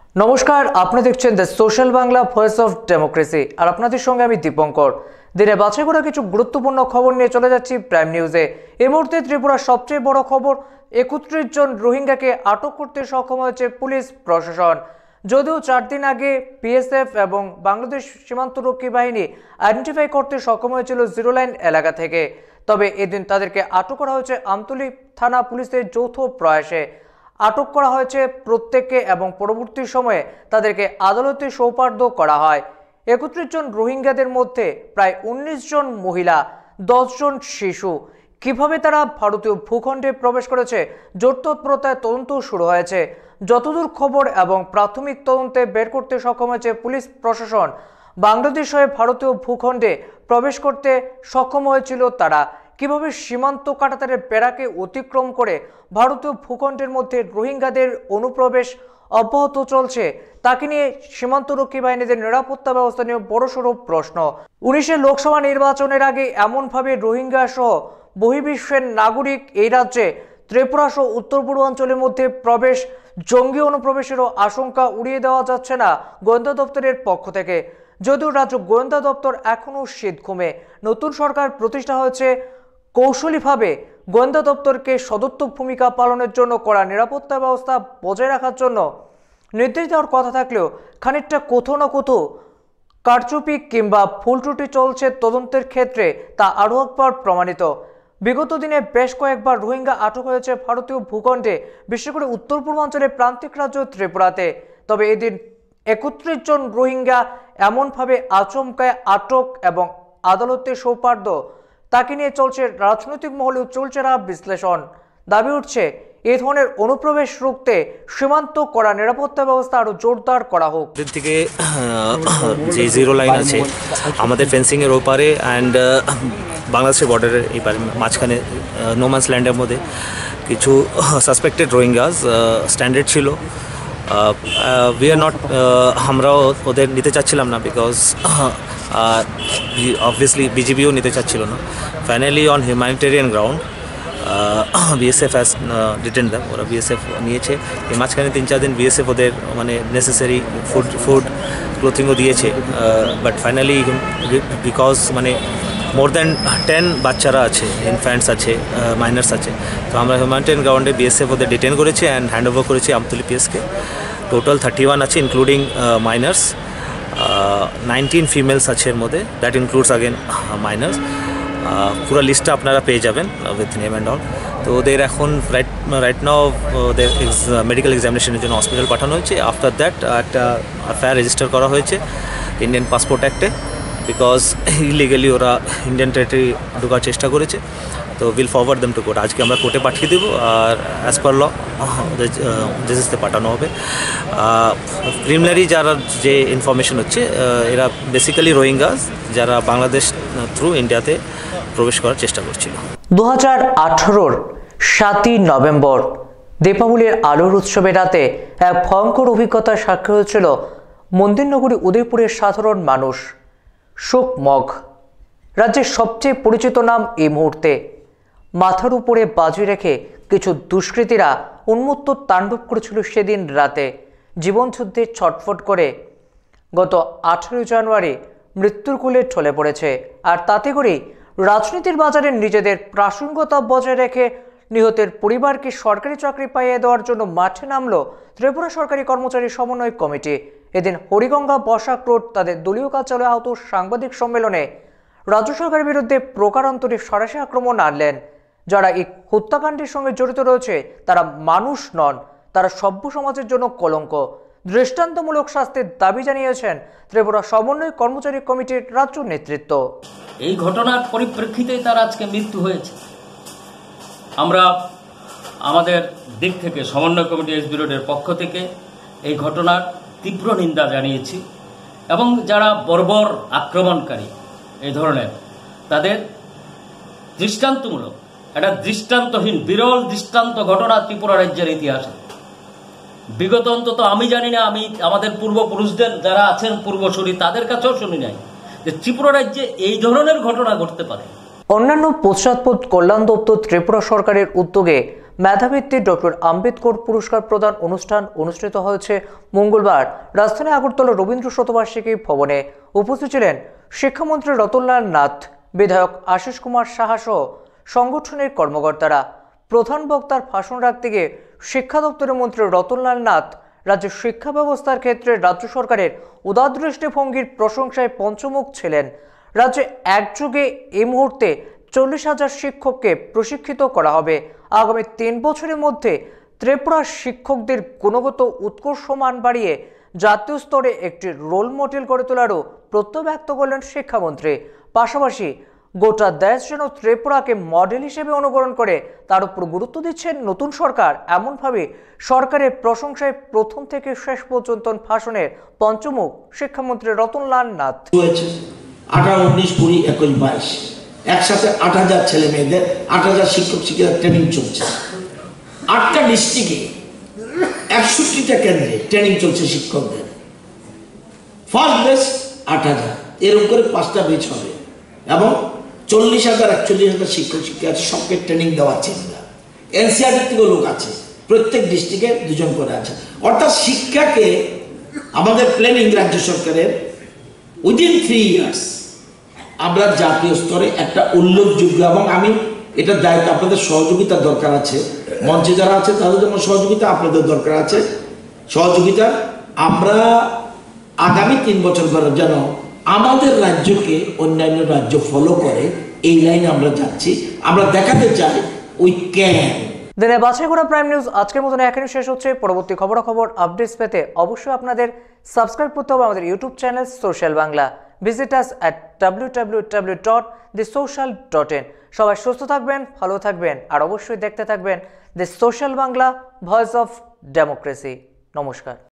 নমস্কার, আপনি দেখছেন the social Bangla voice of democracy আর আপনাদের সঙ্গে আমি দীপঙ্কর। দিনে বাছাই করা কিছু গুরুত্বপূর্ণ খবর নিয়ে চলে যাচ্ছি প্রাইম নিউজে। এই মুহূর্তে ত্রিপুরার সবচেয়ে বড় খবর, 31 জন রোহিঙ্গাকে আটক করতে সক্ষম হয়েছে পুলিশ প্রশাসন। যদিও 4 দিন আগে বিএসএফ এবং বাংলাদেশ সীমান্তরক্ষী বাহিনী আইডেন্টিফাই করতে সক্ষম হয়েছিল জিরো লাইন এলাকা থেকে, তবে এদিন তাদেরকে আটক করা হয়েছে আমতলী থানা পুলিশের যৌথ প্রয়াসে। আটক করা হয়েছে প্রত্যেককে এবং পরবর্তী সময়ে তাদেরকে আদালতে সোপর্দ করা হয়। 31 জন রোহিঙ্গাদের মধ্যে প্রায় 19 জন মহিলা, 10 জন শিশু। কিভাবে তারা ভারতীয় ভূখণ্ডে প্রবেশ করেছে জোর তৎপরতায় তদন্ত শুরু হয়েছে। যতদূর খবর এবং প্রাথমিক তদন্তে বের করতে সক্ষম হয়েছে পুলিশ প্রশাসন, বাংলাদেশ হয়ে ভারতীয় ভূখণ্ডে প্রবেশ করতে সক্ষম হয়েছিল তারা। কিভাবে সীমান্ত কাঁটাতারের বেড়াকে অতিক্রম করে ভারতীয় ভূখণ্ডের মধ্যে রোহিঙ্গাদের অনুপ্রবেশ অব্যাহত চলছে, তাকে নিয়ে সীমান্তরক্ষী বাহিনীদের নিরাপত্তা ব্যবস্থা নিয়ে বড়সড় প্রশ্ন। 19 লোকসভা নির্বাচনের আগে এমনভাবে রোহিঙ্গা সহ বহির্বিশ্বের নাগরিক এই রাজ্যে ত্রিপুরা সহ উত্তর পূর্বাঞ্চলের মধ্যে প্রবেশ, জঙ্গি অনুপ্রবেশেরও আশঙ্কা উড়িয়ে দেওয়া যাচ্ছে না গোয়েন্দা দপ্তরের পক্ষ থেকে। যদিও রাজ্য গোয়েন্দা দপ্তর এখনও শীত ঘুমে। নতুন সরকার প্রতিষ্ঠা হয়েছে, কৌশলীভাবে গোয়েন্দা দপ্তরকে সদর্থক ভূমিকা পালনের জন্য কড়া নিরাপত্তা ব্যবস্থা বজায় রাখার জন্য নির্দেশ দেওয়ার কথা থাকলেও খানিকটা কোথাও না কোথাও কারচুপি কিংবা ভুল ত্রুটি চলছে তদন্তের ক্ষেত্রে, তা আরও একবার প্রমাণিত। বিগত দিনে বেশ কয়েকবার রোহিঙ্গা আটক হয়েছে ভারতীয় ভূখণ্ডে, বিশেষ করে উত্তর পূর্বাঞ্চলের প্রান্তিক রাজ্য ত্রিপুরাতে। তবে এদিন 31 জন রোহিঙ্গা এমনভাবে আচমকায় আটক এবং আদালতে সোপর্দ, তাকে নিয়ে চলছে রাজনৈতিক মহলেও চলছে না বিশ্লেষণ। দাবি উঠছে এই ধরনের অনুপ্রবেশ রুখতে সীমান্ত করা নিরাপত্তা ব্যবস্থা আরো জোরদার করা হোক। থেকে যে জিরো লাইন আছে আমাদের ফেন্সিং এর ওপারে অ্যান্ড বাংলাদেশের বর্ডারের এই মাঝখানে নোম্যান্স ল্যান্ডের মধ্যে কিছু সাসপেক্টেড রোহিঙ্গাস স্ট্যান্ডার্ড ছিল। উই আর নট, আমরাও ওদের নিতে চাচ্ছিলাম না, বিকজ obviously BGBও নিতে চাচ্ছিল না। Finally on humanitarian ground BSF has detain them. ওরা BSF নিয়েছে। এই মাঝখানে 3-4 দিন BSF ওদের মানে নেসেসারি ফুড ক্লোথিংও দিয়েছে। বাট ফাইনালি বিকজ মানে মোর দ্যান 10 বাচ্চারা আছে, ইনফ্যান্টস আছে, মাইনার্স আছে, তো আমরা হিউম্যানিটেরিয়ান গ্রাউন্ডে BSF ওদের ডিটেন করেছি অ্যান্ড হ্যান্ড ওভার করেছি আমতলী PSকে। টোটাল 31 আছে, ইনক্লুডিং মাইনার্স। 19 ফিমেলস আছে এর মধ্যে, দ্যাট ইনক্লুডস আগেন মাইনার্স। পুরো লিস্টটা আপনারা পেয়ে যাবেন উইথ নেম অ্যান্ড অল। তো ওদের এখন রাইট নাও ওদের মেডিকেল এক্সামিনেশনের জন্য হসপিটাল পাঠানো হয়েছে। আফটার দ্যাট একটা এফআইআর রেজিস্টার করা হয়েছে ইন্ডিয়ান পাসপোর্ট অ্যাক্টে, বিকজ ইলিগালি ওরা ইন্ডিয়ান টেরিটরি ঢোকার চেষ্টা করেছে। তো will forward them to court. আজকে আমরা কোর্টে পাঠিয়ে দেবো আর অ্যাজ পার ল জেসেসতে পাঠানো হবে। প্রিলিমিনারি যারা যে ইনফরমেশন হচ্ছে, এরা বেসিক্যালি রোহিঙ্গাস যারা বাংলাদেশ থ্রু ইন্ডিয়াতে প্রবেশ করার চেষ্টা করছিল। 2018-র 7ই নভেম্বর দীপাবলির আলোর উৎসবের রাতে এক ভয়ঙ্কর অভিজ্ঞতার সাক্ষী হয়েছিল মন্দিরনগরী উদয়পুরের সাধারণ মানুষ। শুকমগ রাজ্যের সবচেয়ে পরিচিত নাম এই মুহূর্তে। মাথার উপরে বাজি রেখে কিছু দুষ্কৃতীরা উন্মত্ত তাণ্ডব করেছিল সেদিন রাতে, জীবনযুদ্ধে ছটফট করে গত 18 জানুয়ারি মৃত্যুর কোলে ঢলে পড়েছে। আর তাতে করেই রাজনীতির বাজারে নিজেদের প্রাসঙ্গিকতা বজায় রেখে নিহতের পরিবারকে সরকারি চাকরি পাইয়ে দেওয়ার জন্য মাঠে নামল ত্রিপুরা সরকারি কর্মচারী সমন্বয় কমিটি। এদিন হরিগঙ্গা বসাক রোড তাদের দলীয় কার্যালয়ে আহত সাংবাদিক সম্মেলনে রাজ্য সরকারের বিরুদ্ধে প্রকারান্তরে সরাসরি আক্রমণ আনলেন। যারা এই হত্যাকাণ্ডের সঙ্গে জড়িত রয়েছে তারা মানুষ নন, তারা সভ্য সমাজের জন্য কলঙ্ক। দৃষ্টান্তমূলক শাস্তির দাবি জানিয়েছেন ত্রিপুরা সমন্বয় কর্মচারী কমিটির রাজ্য নেতৃত্ব। এই ঘটনার পরিপ্রেক্ষিতে তার আজকে মৃত্যু হয়েছে। আমরা আমাদের দিক থেকে সমন্বয় কমিটি এসবি রোডের পক্ষ থেকে এই ঘটনার তীব্র নিন্দা জানিয়েছি এবং যারা বর্বর আক্রমণকারী এই ধরনের, তাদের দৃষ্টান্তমূলক একটা দৃষ্টান্তহীন বিরল দৃষ্টান্ত ঘটনা ত্রিপুরা রাজ্যের ইতিহাসে বিগত অন্তত আমি জানি না, আমি আমাদের পূর্বপুরুষদের যারা আছেন পূর্বসূরি তাদের কাছেও শুনি নাই যে ত্রিপুরা রাজ্যে এই ধরনের ঘটনা ঘটতে পারে। অন্যান্য পশ্চাৎপদ কল্যাণ দপ্তর ত্রিপুরা সরকারের উদ্যোগে মেধাভিত্তিক ডক্টর আম্বেদকর পুরস্কার প্রদান অনুষ্ঠান অনুষ্ঠিত হয়েছে মঙ্গলবার রাজধানী আগরতলা রবীন্দ্র শতবার্ষিকী ভবনে। উপস্থিত ছিলেন শিক্ষামন্ত্রী রতনলাল নাথ, বিধায়ক আশিস কুমার সাহা সহ সংগঠনের কর্মকর্তারা। প্রধান বক্তার ভাষণ রাখতে গিয়ে শিক্ষা দপ্তরের মন্ত্রী রতনলাল নাথ রাজ্যের শিক্ষা ব্যবস্থার ক্ষেত্রে রাজ্য সরকারের উদার দৃষ্টিভঙ্গির প্রশংসায় পঞ্চমুখ ছিলেন। রাজ্যে একযোগে এই মুহূর্তে 40,000 শিক্ষককে প্রশিক্ষিত করা হবে। আগামী 3 বছরের মধ্যে ত্রিপুরার শিক্ষকদের গুণগত উৎকর্ষ মান বাড়িয়ে জাতীয় স্তরে একটি রোল মডেল গড়ে তোলারও প্রত্যয় ব্যক্ত করলেন শিক্ষামন্ত্রী। পাশাপাশি গোটা দেশ যেন ত্রিপুরাকে মডেল হিসেবে অনুকরণ করে তার উপর গুরুত্ব দিচ্ছেন নতুন সরকার। এমনভাবে সরকারের প্রশংসায় প্রথম থেকে শেষ পর্যন্ত ভাষণের পঞ্চমুখ শিক্ষামন্ত্রী রতনলাল নাথ। 18, 19, 20, 21, 22 একসাথে 8,000 ছেলে মেয়েদের 8,000 শিক্ষক শিক্ষিকা ট্রেনিং চলছে। 8টা ডিস্ট্রিক্টে 61টা কেন্দ্রে ট্রেনিং চলছে শিক্ষকদের। ফার্স্ট বেচ 8,000, এরকম করে 5টা বেচ হবে এবং 40,000 41,000 শিক্ষক শিক্ষিকা আছে, সবকে ট্রেনিং দেওয়াচ্ছে। এনসিআর থেকে লোক আছে, প্রত্যেক ডিস্ট্রিক্টে 2 জন করে আছে। অর্থাৎ শিক্ষাকে আমাদের প্ল্যানিং রাজ্য সরকারের উইদিন 3 ইয়ার্স আমরা জাতীয় স্তরে একটা উল্লেখযোগ্য, এবং আমি এটা দায়িত্ব, আপনাদের সহযোগিতা দরকার আছে, মঞ্চে যারা আছে তাদের যেমন সহযোগিতা আপনাদের দরকার আছে। সহযোগিতা আমরা আগামী 3 বছর পরে যেন আমাদের রাজ্যকে অন্যান্য রাজ্য ফলো করে, এই লাইনে আমরা যাচ্ছি। আমরা দেখাতে চাই উই ক্যান। দিনে বাছাই করা প্রাইম নিউজ আজকের মতন এখানে শেষ হচ্ছে। পরবর্তী খবরাখবর আপডেটস পেতে অবশ্যই আপনাদের সাবস্ক্রাইব করতে হবে আমাদের YouTube channel social Bangla. Visit us at www.thesocial.in। সবাই সুস্থ থাকবেন, ভালো থাকবেন, আর অবশ্যই দেখতে থাকবেন the social Bangla, voice of democracy. নমস্কার।